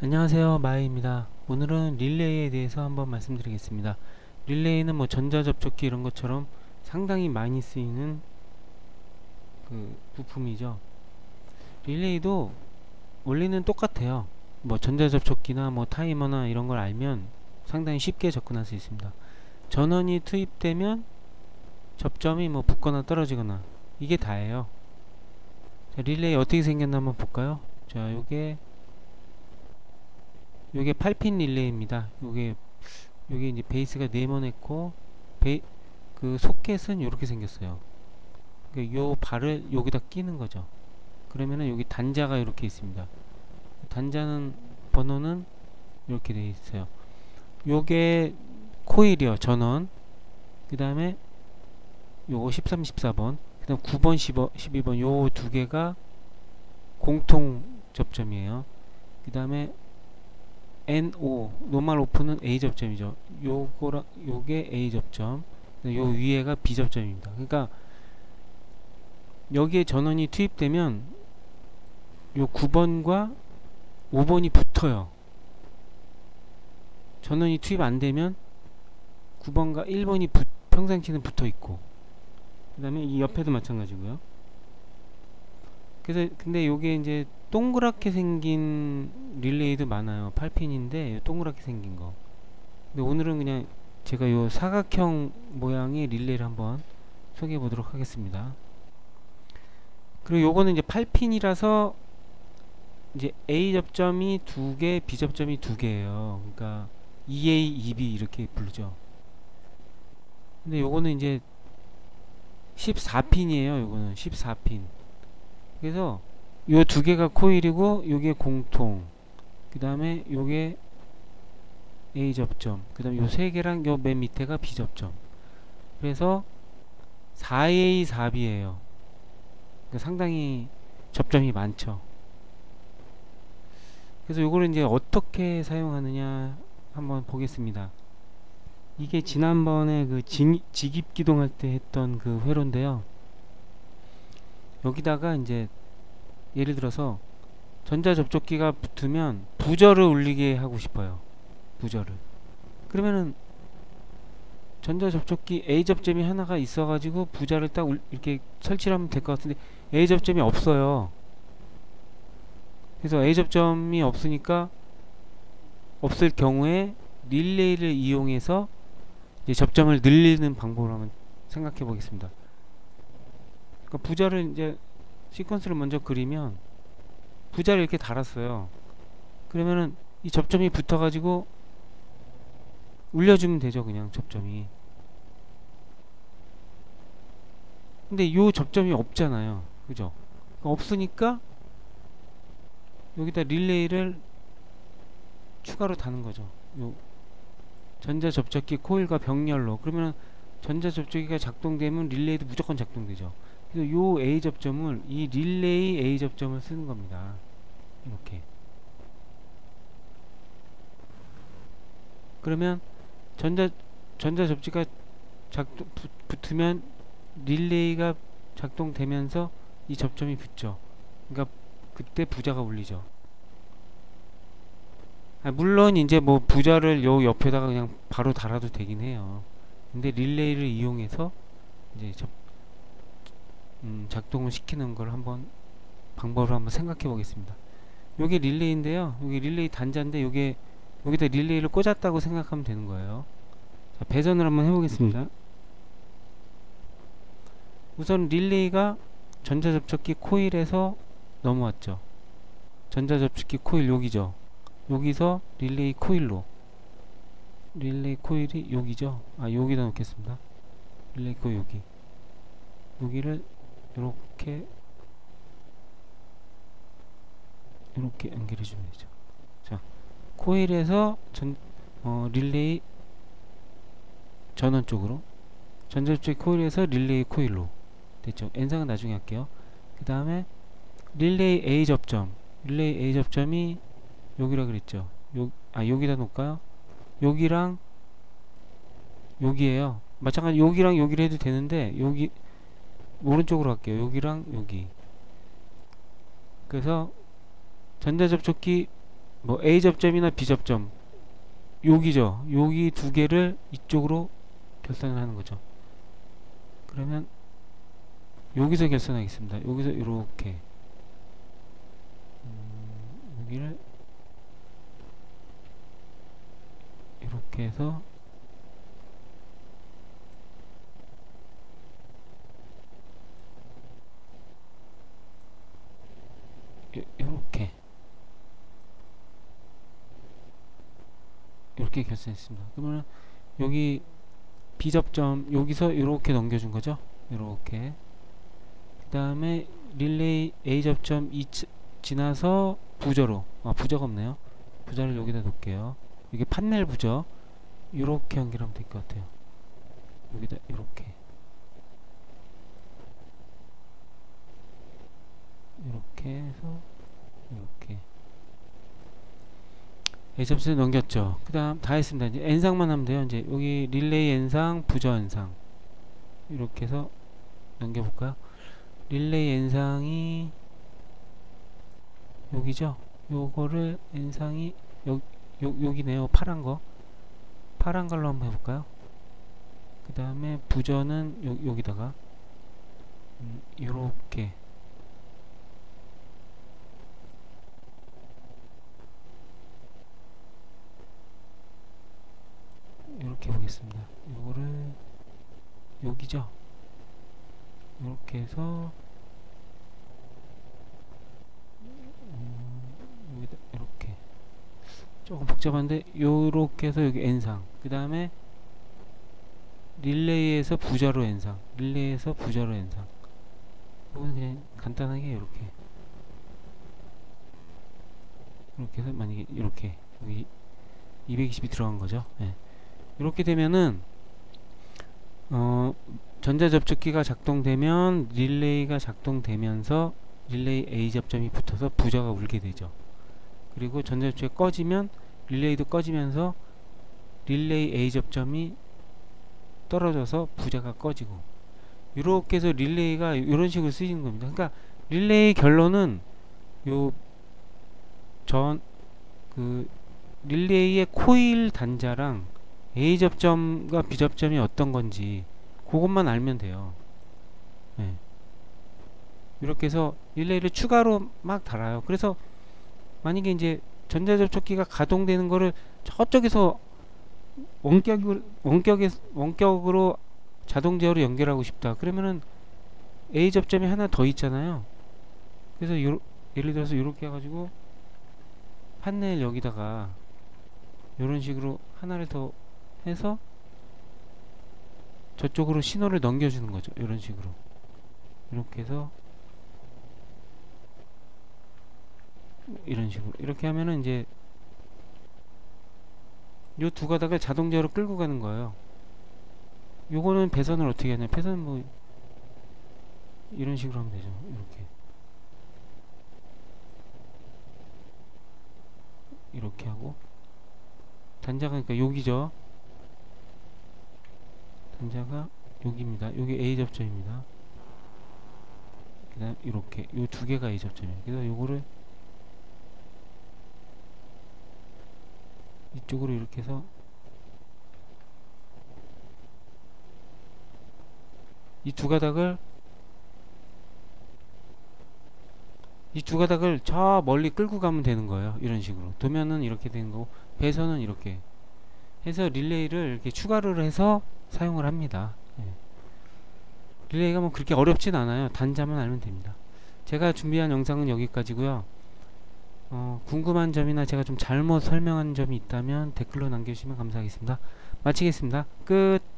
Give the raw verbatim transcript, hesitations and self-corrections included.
안녕하세요, 마이입니다. 오늘은 릴레이에 대해서 한번 말씀드리겠습니다. 릴레이는 뭐 전자접촉기 이런 것처럼 상당히 많이 쓰이는 그 부품이죠. 릴레이도 원리는 똑같아요. 뭐 전자접촉기나 뭐 타이머나 이런 걸 알면 상당히 쉽게 접근할 수 있습니다. 전원이 투입되면 접점이 뭐 붙거나 떨어지거나 이게 다예요. 자, 릴레이 어떻게 생겼나 한번 볼까요? 자, 요게 요게 팔 핀 릴레이입니다. 요게 요게 이제 베이스가 네모냈고 베이, 그 소켓은 요렇게 생겼어요. 그러니까 요 발을 여기다 끼는 거죠. 그러면은 여기 단자가 이렇게 있습니다. 단자는 번호는 이렇게 되어 있어요. 요게 코일이요, 전원. 그 다음에 요거 십삼, 십사 번, 그 다음 구 번, 십이 번 요 두 개가 공통 접점이에요. 그 다음에 엔 오, 노멀 오픈은 A 접점이죠. 요거랑 요게 A 접점, 요 위에가 B 접점입니다. 그러니까 여기에 전원이 투입되면 요 구 번과 오 번이 붙어요. 전원이 투입 안 되면 구 번과 일 번이 붙, 평상시는 붙어 있고, 그 다음에 이 옆에도 마찬가지고요. 그래서 근데 요게 이제 동그랗게 생긴 릴레이도 많아요. 팔 핀인데 동그랗게 생긴 거. 근데 오늘은 그냥 제가 요 사각형 모양의 릴레이를 한번 소개해 보도록 하겠습니다. 그리고 요거는 이제 팔 핀이라서 이제 A 접점이 두 개, B 접점이 두 개예요. 그러니까 이 에이, 이 비 이렇게 부르죠. 근데 요거는 이제 십사 핀이에요. 요거는 십사 핀. 그래서 요 두 개가 코일이고 요게 공통, 그 다음에 요게 A 접점, 그 다음에 요 세 개랑 요 맨 밑에가 B 접점. 그래서 사 에이, 사 비예요. 그러니까 상당히 접점이 많죠. 그래서 요거를 이제 어떻게 사용하느냐 한번 보겠습니다. 이게 지난번에 그 지, 직입 기동할 때 했던 그 회로인데요. 여기다가 이제 예를 들어서 전자접촉기가 붙으면 부저를 울리게 하고 싶어요. 부저를. 그러면은 전자접촉기 A 접점이 하나가 있어가지고 부저를 딱 울, 이렇게 설치를 하면 될 것 같은데 A 접점이 없어요. 그래서 A 접점이 없으니까 없을 경우에 릴레이를 이용해서 이제 접점을 늘리는 방법을 한번 생각해 보겠습니다. 그러니까 부저를 이제 시퀀스를 먼저 그리면 부자를 이렇게 달았어요. 그러면은 이 접점이 붙어가지고 울려주면 되죠. 그냥 접점이. 근데 요 접점이 없잖아요. 그죠? 그러니까 없으니까 여기다 릴레이를 추가로 다는 거죠. 요 전자접촉기 코일과 병렬로. 그러면 전자접촉기가 작동되면 릴레이도 무조건 작동되죠. 그래서 요 A 접점을, 이 릴레이 A 접점을 쓰는 겁니다. 이렇게. 그러면 전자 전자접지가 작동 부, 붙으면 릴레이가 작동되면서 이 접점이 붙죠. 그러니까 그때 부자가 울리죠. 아, 물론 이제 뭐 부자를 요 옆에다가 그냥 바로 달아도 되긴 해요. 근데 릴레이를 이용해서 이제 접, 음, 작동을 시키는 걸 한번 방법을 한번 생각해 보겠습니다. 요게 릴레이인데요. 요게 릴레이 단자인데 요게 여기다 릴레이를 꽂았다고 생각하면 되는 거예요. 자, 배선을 한번 해보겠습니다. 우선 릴레이가 전자접촉기 코일에서 넘어왔죠. 전자접촉기 코일 여기죠. 여기서 릴레이 코일로, 릴레이 코일이 여기죠. 아, 여기다 놓겠습니다. 릴레이 코일 여기, 여기를 이렇게 이렇게 연결해 주면 되죠. 자, 코일에서 전, 어, 릴레이 전원 쪽으로, 전자접촉 코일에서 릴레이 코일로 됐죠. N상은 나중에 할게요. 그 다음에 릴레이 A 접점, 릴레이 A 접점이 여기라 그랬죠. 요, 아, 여기다 놓을까요? 여기랑 여기에요. 마찬가지 여기랑 여기를 해도 되는데 여기 오른쪽으로 할게요. 여기랑 여기. 그래서 전자접촉기 뭐 A 접점이나 B 접점 여기죠. 여기 두 개를 이쪽으로 결선을 하는 거죠. 그러면 여기서 결선하겠습니다. 여기서 이렇게 음, 여기를 이렇게 해서 이렇게 이렇게 결선했습니다. 그러면 여기 B접점 여기서 이렇게 넘겨준 거죠. 이렇게 그 다음에 릴레이 A접점 이 지나서 부저로 아 부저가 없네요. 부저를 여기다 놓을게요. 이게 판넬 부저 이렇게 연결하면 될 것 같아요. 여기다 이렇게 이렇게 해서 이렇게 A접선에 넘겼죠. 그 다음 다 했습니다. 이제 N상만 하면 돼요. 이제 여기 릴레이 N상 부저 N상 이렇게 해서 넘겨볼까요? 릴레이 N상이 여기죠. 요거를 N상이 여, 요, 여기네요. 파란거 파란 걸로 한번 해볼까요? 그 다음에 부저는 요, 여기다가 음, 요렇게 이렇게 보겠습니다. 요거를 여기죠. 이렇게 해서 음, 여기다 이렇게 조금 복잡한데 요렇게 해서 여기 N상 그 다음에 릴레이에서 부저로 N상 릴레이에서 부저로 N상 이건 그냥 간단하게 이렇게 이렇게 해서 만약에 이렇게 여기 이백이십이 들어간 거죠. 네. 이렇게 되면은 어 전자접촉기가 작동되면 릴레이가 작동되면서 릴레이 A 접점이 붙어서 부저가 울게 되죠. 그리고 전자접촉이 꺼지면 릴레이도 꺼지면서 릴레이 A 접점이 떨어져서 부저가 꺼지고 이렇게 해서 릴레이가 이런 식으로 쓰이는 겁니다. 그러니까 릴레이 결론은 요 전 그 릴레이의 코일 단자랑 A 접점과 B 접점이 어떤 건지 그것만 알면 돼요. 네. 이렇게 해서 릴레이를 추가로 막 달아요. 그래서 만약에 이제 전자접촉기가 가동되는 거를 저쪽에서 원격을 원격에 원격으로 자동 제어로 연결하고 싶다. 그러면은 A 접점이 하나 더 있잖아요. 그래서 요, 예를 들어서 이렇게 해가지고 판넬 여기다가 이런 식으로 하나를 더 해서 저쪽으로 신호를 넘겨주는 거죠. 이런 식으로 이렇게 해서 이런 식으로 이렇게 하면은 이제 요 두 가닥을 자동제어로 끌고 가는 거예요. 요거는 배선을 어떻게 하냐? 배선 뭐 이런 식으로 하면 되죠. 이렇게 이렇게 하고 단자가 그러니까 여기죠. 단자가 여기입니다. 여기 A 접점입니다. 그 다음 이렇게 요 두 개가 A 접점이에요. 그래서 요거를 이쪽으로 이렇게 해서 이 두 가닥을 이 두 가닥을 저 멀리 끌고 가면 되는 거예요. 이런 식으로 도면은 이렇게 되는 거고 배선은 이렇게 해서 릴레이를 이렇게 추가를 해서 사용을 합니다. 예. 릴레이가 뭐 그렇게 어렵진 않아요. 단자만 알면 됩니다. 제가 준비한 영상은 여기까지고요. 어, 궁금한 점이나 제가 좀 잘못 설명한 점이 있다면 댓글로 남겨주시면 감사하겠습니다. 마치겠습니다. 끝.